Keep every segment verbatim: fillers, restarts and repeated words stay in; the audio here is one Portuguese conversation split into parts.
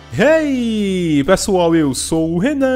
Hey pessoal, eu sou o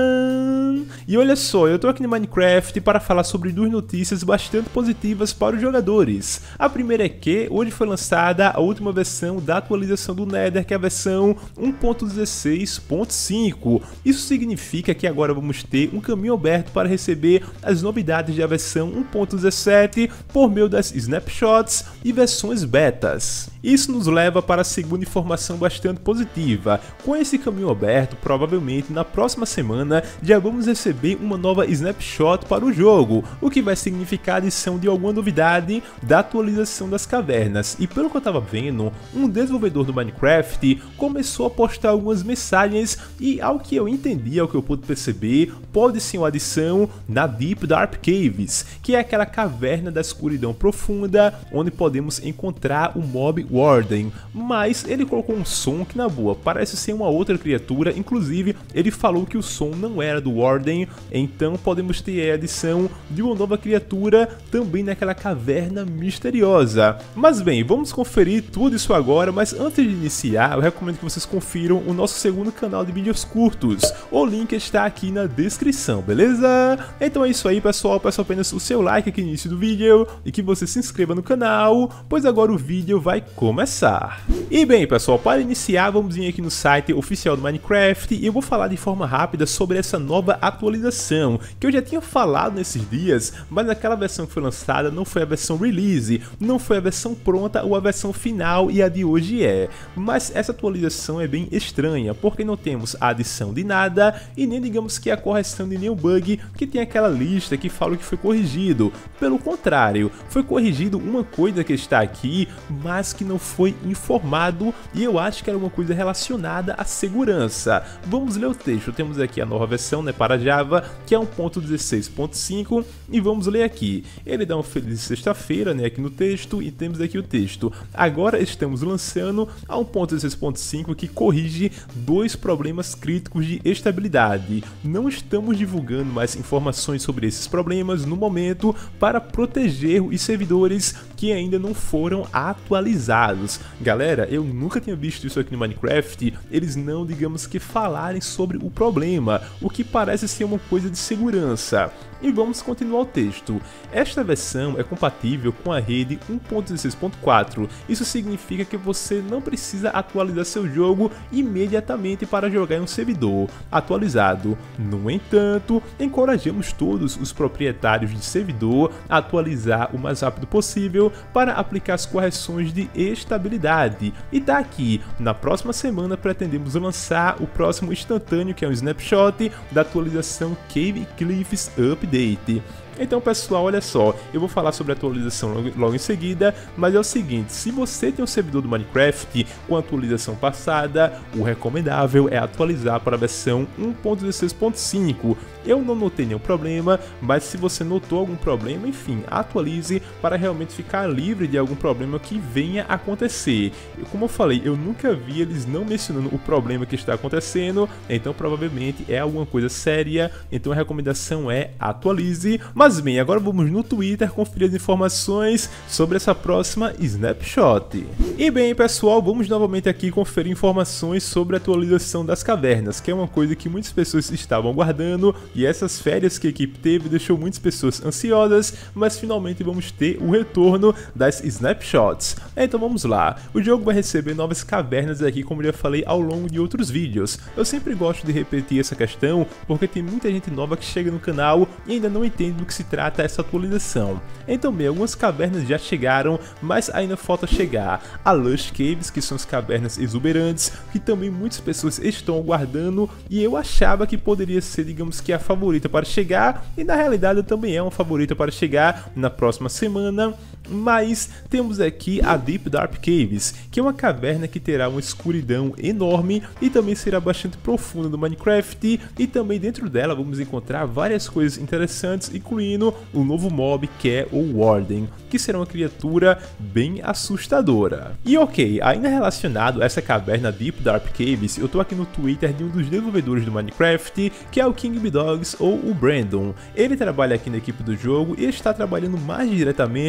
Renan e olha só, eu tô aqui no Minecraft para falar sobre duas notícias bastante positivas para os jogadores. A primeira é que hoje foi lançada a última versão da atualização do Nether, que é a versão um ponto dezesseis ponto cinco. Isso significa que agora vamos ter um caminho aberto para receber as novidades da versão um ponto dezessete por meio das snapshots e versões betas. Isso nos leva para a segunda informação bastante positiva. Com esse caminho aberto, provavelmente na próxima semana já vamos receber uma nova snapshot para o jogo, o que vai significar a adição de alguma novidade da atualização das cavernas. E pelo que eu estava vendo, um desenvolvedor do Minecraft começou a postar algumas mensagens e, ao que eu entendi, ao que eu pude perceber, pode ser uma adição na Deep Dark Caves, que é aquela caverna da escuridão profunda onde podemos encontrar o mob Warden, mas ele colocou um som que, na boa, parece ser uma outra criatura. Inclusive ele falou que o som não era do Warden, então podemos ter a adição de uma nova criatura também naquela caverna misteriosa. Mas bem, vamos conferir tudo isso agora, mas antes de iniciar eu recomendo que vocês confiram o nosso segundo canal de vídeos curtos, o link está aqui na descrição, beleza? Então é isso aí pessoal, peço apenas o seu like aqui no início do vídeo e que você se inscreva no canal, pois agora o vídeo vai começar. E bem pessoal, para iniciar vamos vir aqui no site oficial do Minecraft e eu vou falar de forma rápida sobre essa nova atualização, que eu já tinha falado nesses dias, mas naquela versão que foi lançada não foi a versão release, não foi a versão pronta ou a versão final, e a de hoje é. Mas essa atualização é bem estranha, porque não temos a adição de nada e nem digamos que a correção de nenhum bug que tem aquela lista que fala que foi corrigido. Pelo contrário, foi corrigido uma coisa que está aqui, mas que não foi informado, e eu acho que era uma coisa relacionada à segurança. Vamos ler o texto. Temos aqui a nova versão, né, para Java, que é um ponto dezesseis ponto cinco, e vamos ler aqui. Ele dá uma feliz sexta-feira, né, aqui no texto, e temos aqui o texto. Agora estamos lançando a um ponto dezesseis ponto cinco que corrige dois problemas críticos de estabilidade. Não estamos divulgando mais informações sobre esses problemas no momento para proteger os servidores que ainda não foram atualizados. Galera, eu nunca tinha visto isso aqui no Minecraft, eles não, digamos que, falarem sobre o problema, o que parece ser uma coisa de segurança. E vamos continuar o texto. Esta versão é compatível com a rede um ponto dezesseis ponto quatro. Isso significa que você não precisa atualizar seu jogo imediatamente para jogar em um servidor atualizado. No entanto, encorajamos todos os proprietários de servidor a atualizar o mais rápido possível para aplicar as correções de estabilidade. E tá aqui, na próxima semana pretendemos lançar o próximo instantâneo, que é um snapshot da atualização Cave Cliffs Update. Então pessoal, olha só, eu vou falar sobre a atualização logo, logo em seguida, mas é o seguinte, se você tem um servidor do Minecraft com a atualização passada, o recomendável é atualizar para a versão um ponto dezesseis ponto cinco. Eu não notei nenhum problema, mas se você notou algum problema, enfim, atualize para realmente ficar livre de algum problema que venha a acontecer. E como eu falei, eu nunca vi eles não mencionando o problema que está acontecendo, então provavelmente é alguma coisa séria, então a recomendação é atualize. Mas bem, agora vamos no Twitter conferir as informações sobre essa próxima snapshot. E bem pessoal, vamos novamente aqui conferir informações sobre a atualização das cavernas, que é uma coisa que muitas pessoas estavam aguardando, e essas férias que a equipe teve deixou muitas pessoas ansiosas, mas finalmente vamos ter o retorno das snapshots. Então vamos lá, o jogo vai receber novas cavernas aqui, como eu já falei ao longo de outros vídeos. Eu sempre gosto de repetir essa questão, porque tem muita gente nova que chega no canal e ainda não entende do que se trata essa atualização. Então bem, algumas cavernas já chegaram, mas ainda falta chegar a Lush Caves, que são as cavernas exuberantes, que também muitas pessoas estão aguardando, e eu achava que poderia ser, digamos que, a favorita para chegar, e na realidade também é uma favorita para chegar na próxima semana. Mas temos aqui a Deep Dark Caves, que é uma caverna que terá uma escuridão enorme e também será bastante profunda no Minecraft, e também dentro dela vamos encontrar várias coisas interessantes, incluindo o novo mob que é o Warden, que será uma criatura bem assustadora. E ok, ainda relacionado a essa caverna Deep Dark Caves, eu tô aqui no Twitter de um dos desenvolvedores do Minecraft, que é o King Bdogs ou o Brandon. Ele trabalha aqui na equipe do jogo e está trabalhando mais diretamente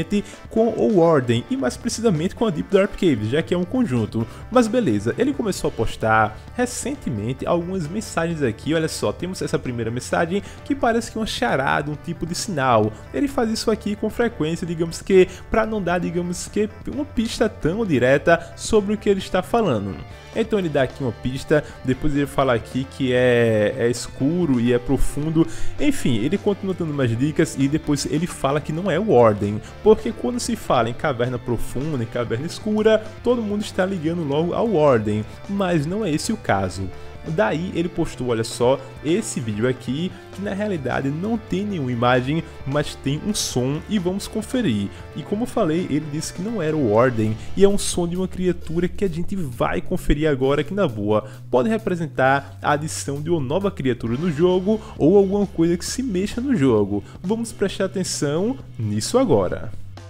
com o Warden e mais precisamente com a Deep Dark Caves, já que é um conjunto. Mas beleza, ele começou a postar recentemente algumas mensagens aqui. Olha só, temos essa primeira mensagem que parece que é uma charada, um tipo de sinal. Ele faz isso aqui com frequência, digamos que para não dar, digamos que uma pista tão direta sobre o que ele está falando. Então ele dá aqui uma pista, depois ele fala aqui que é, é escuro e é profundo. Enfim, ele continua dando mais dicas e depois ele fala que não é o Warden, porque quando se fala em caverna profunda, em caverna escura, todo mundo está ligando logo ao Warden, mas não é esse o caso. Daí ele postou, olha só, esse vídeo aqui, que na realidade não tem nenhuma imagem, mas tem um som e vamos conferir. E como eu falei, ele disse que não era o Warden e é um som de uma criatura que a gente vai conferir agora aqui na boa. Pode representar a adição de uma nova criatura no jogo ou alguma coisa que se mexa no jogo. Vamos prestar atenção nisso agora.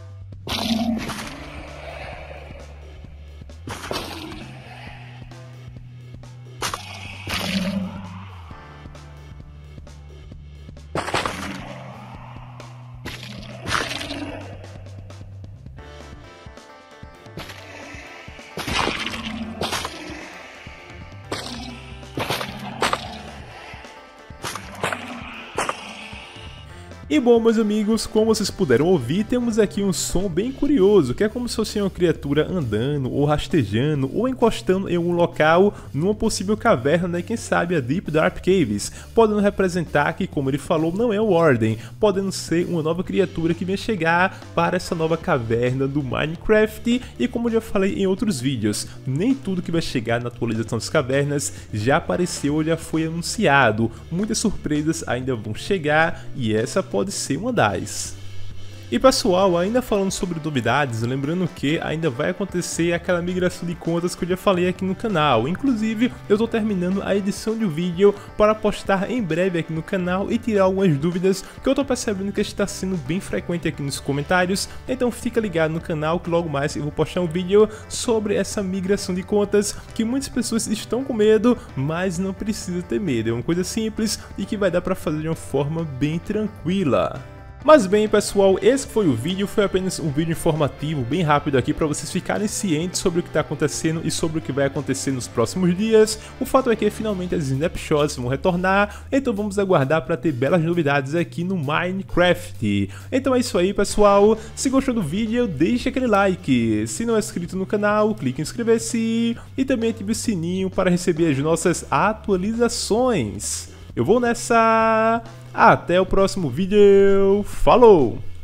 E bom, meus amigos, como vocês puderam ouvir, temos aqui um som bem curioso, que é como se fosse uma criatura andando, ou rastejando, ou encostando em algum local, numa possível caverna, né? Quem sabe a Deep Dark Caves, podendo representar que, como ele falou, não é o Warden, podendo ser uma nova criatura que vem chegar para essa nova caverna do Minecraft. E como eu já falei em outros vídeos, nem tudo que vai chegar na atualização das cavernas já apareceu ou já foi anunciado, muitas surpresas ainda vão chegar e essa pode ser uma das. E pessoal, ainda falando sobre novidades, lembrando que ainda vai acontecer aquela migração de contas que eu já falei aqui no canal. Inclusive, eu estou terminando a edição de um vídeo para postar em breve aqui no canal e tirar algumas dúvidas que eu estou percebendo que está sendo bem frequente aqui nos comentários. Então fica ligado no canal que logo mais eu vou postar um vídeo sobre essa migração de contas que muitas pessoas estão com medo, mas não precisa ter medo. É uma coisa simples e que vai dar para fazer de uma forma bem tranquila. Mas bem pessoal, esse foi o vídeo, foi apenas um vídeo informativo bem rápido aqui para vocês ficarem cientes sobre o que está acontecendo e sobre o que vai acontecer nos próximos dias. O fato é que finalmente as snapshots vão retornar, então vamos aguardar para ter belas novidades aqui no Minecraft. Então é isso aí pessoal, se gostou do vídeo deixe aquele like, se não é inscrito no canal clique em inscrever-se e também ative o sininho para receber as nossas atualizações. Eu vou nessa... Até o próximo vídeo. Falou!